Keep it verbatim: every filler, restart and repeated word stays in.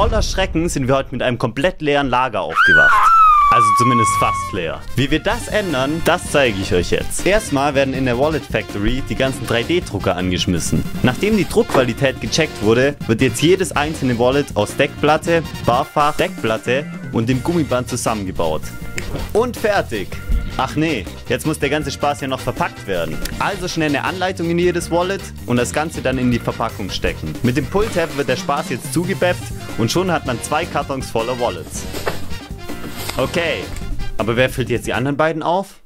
voller Schrecken sind wir heute mit einem komplett leeren Lager aufgewacht. Also zumindest fast leer. Wie wir das ändern, das zeige ich euch jetzt. Erstmal werden in der Wallet Factory die ganzen drei D Drucker angeschmissen. Nachdem die Druckqualität gecheckt wurde, wird jetzt jedes einzelne Wallet aus Deckplatte, Barfach, Deckplatte und dem Gummiband zusammengebaut. Und fertig! Ach nee, jetzt muss der ganze Spaß ja noch verpackt werden. Also schnell eine Anleitung in jedes Wallet und das Ganze dann in die Verpackung stecken. Mit dem Pull-Tab wird der Spaß jetzt zugebeppt und schon hat man zwei Kartons voller Wallets. Okay, aber wer füllt jetzt die anderen beiden auf?